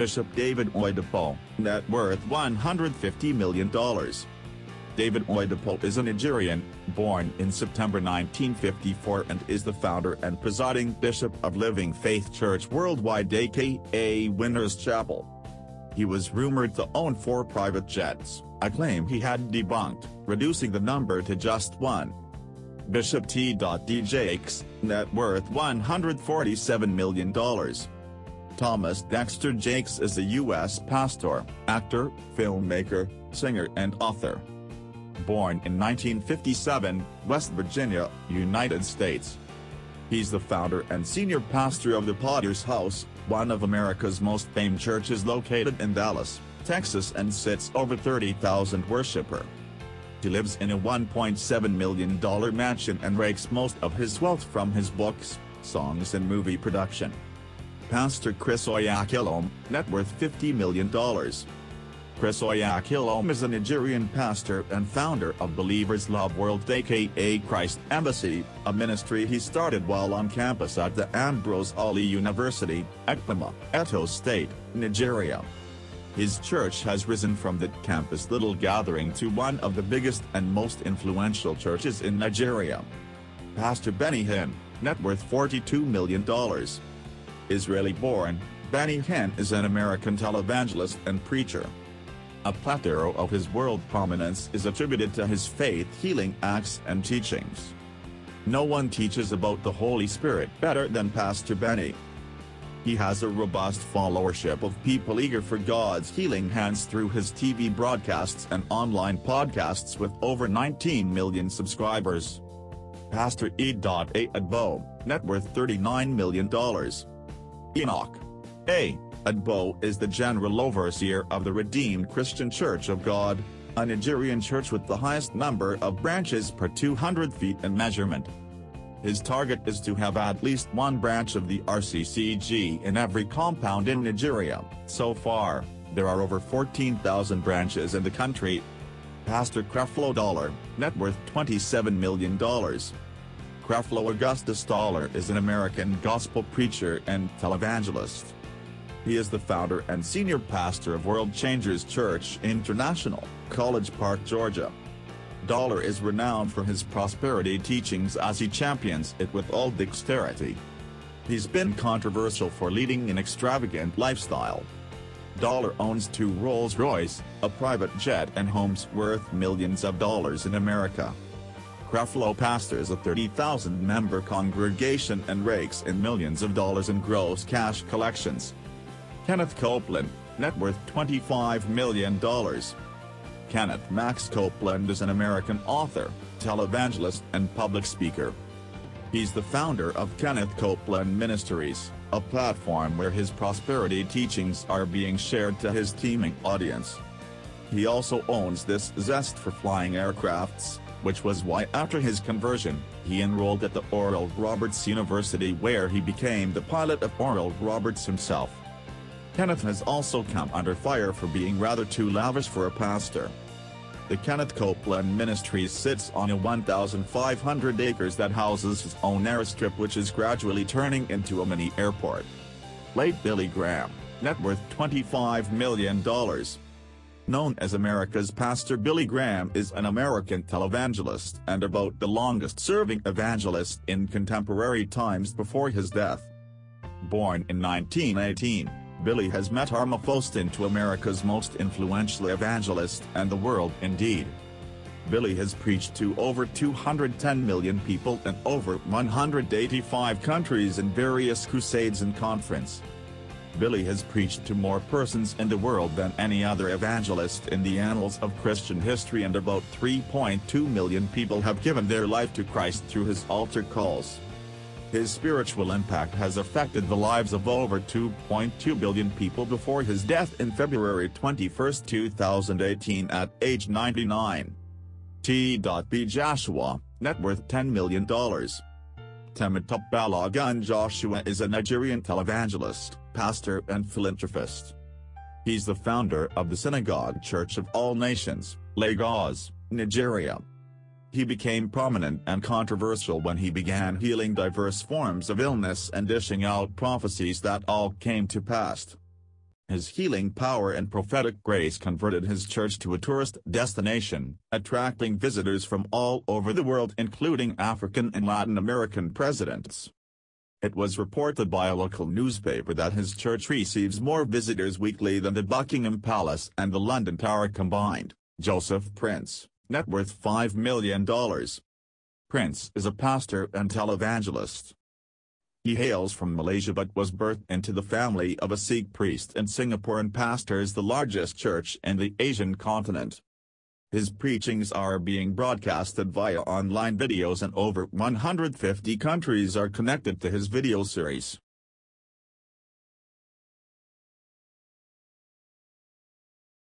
Bishop David Oyedepo, net worth $150 million. David Oyedepo is a Nigerian, born in September 1954 and is the founder and presiding bishop of Living Faith Church Worldwide aka Winners Chapel. He was rumored to own 4 private jets, a claim he had debunked, reducing the number to just 1. Bishop T.D. net worth $147 million. Thomas Dexter Jakes is a U.S. pastor, actor, filmmaker, singer and author. Born in 1957, West Virginia, United States. He's the founder and senior pastor of the Potter's House, one of America's most famed churches located in Dallas, Texas and sits over 30,000 worshippers. He lives in a $1.7 million mansion and rakes most of his wealth from his books, songs and movie production. Pastor Chris Oyakhilome, net worth $50 million. Chris Oyakhilome is a Nigerian pastor and founder of Believers Love World aka Christ Embassy, a ministry he started while on campus at the Ambrose Ali University, Ekpoma, Edo State, Nigeria. His church has risen from that campus little gathering to one of the biggest and most influential churches in Nigeria. Pastor Benny Hinn, net worth $42 million. Israeli-born, Benny Hinn is an American televangelist and preacher. A plethora of his world prominence is attributed to his faith-healing acts and teachings. No one teaches about the Holy Spirit better than Pastor Benny. He has a robust followership of people eager for God's healing hands through his TV broadcasts and online podcasts with over 19 million subscribers. Pastor E. Adbo, net worth $39 million. Enoch A. Adbo is the general overseer of the Redeemed Christian Church of God, a Nigerian church with the highest number of branches per 200 feet in measurement. His target is to have at least one branch of the RCCG in every compound in Nigeria. So far, there are over 14,000 branches in the country. Pastor Creflo Dollar, net worth $27 million. Creflo Augustus Dollar is an American gospel preacher and televangelist. He is the founder and senior pastor of World Changers Church International, College Park, Georgia. Dollar is renowned for his prosperity teachings as he champions it with all dexterity. He's been controversial for leading an extravagant lifestyle. Dollar owns 2 Rolls-Royce, a private jet and homes worth millions of dollars in America. Creflo pastors a 30,000-member congregation and rakes in millions of dollars in gross cash collections. Kenneth Copeland, net worth $25 million. Kenneth Max Copeland is an American author, televangelist and public speaker. He's the founder of Kenneth Copeland Ministries, a platform where his prosperity teachings are being shared to his teeming audience. He also owns this zest for flying aircrafts, which was why after his conversion, he enrolled at the Oral Roberts University where he became the pilot of Oral Roberts himself. Kenneth has also come under fire for being rather too lavish for a pastor. The Kenneth Copeland Ministries sits on a 1,500 acres that houses his own airstrip which is gradually turning into a mini airport. Late Billy Graham, net worth $25 million. Known as America's Pastor, Billy Graham is an American televangelist and about the longest-serving evangelist in contemporary times before his death. Born in 1918. Billy has metamorphosed into America's most influential evangelist and the world indeed. Billy has preached to over 210 million people in over 185 countries in various crusades and conferences. Billy has preached to more persons in the world than any other evangelist in the annals of Christian history, and about 3.2 million people have given their life to Christ through his altar calls. His spiritual impact has affected the lives of over 2.2 billion people before his death in February 21, 2018 at age 99. T.B. Joshua, net worth $10 million. Temitope Balogun Joshua is a Nigerian televangelist, pastor and philanthropist. He's the founder of the Synagogue Church of All Nations, Lagos, Nigeria. He became prominent and controversial when he began healing diverse forms of illness and dishing out prophecies that all came to pass. His healing power and prophetic grace converted his church to a tourist destination, attracting visitors from all over the world including African and Latin American presidents. It was reported by a local newspaper that his church receives more visitors weekly than the Buckingham Palace and the London Tower combined. Joseph Prince, net worth $5 million. Prince is a pastor and televangelist. He hails from Malaysia but was birthed into the family of a Sikh priest in Singapore and pastors the largest church in the Asian continent. His preachings are being broadcasted via online videos and over 150 countries are connected to his video series.